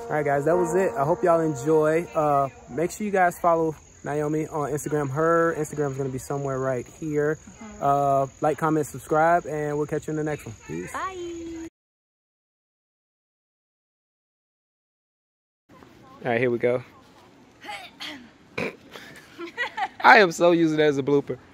All right, guys, that was it. I hope y'all enjoy. Make sure you guys follow Naomi on Instagram. Her Instagram is going to be somewhere right here. Like, comment, subscribe, and we'll catch you in the next one. Peace. Bye. All right, here we go. I am so using that as a blooper.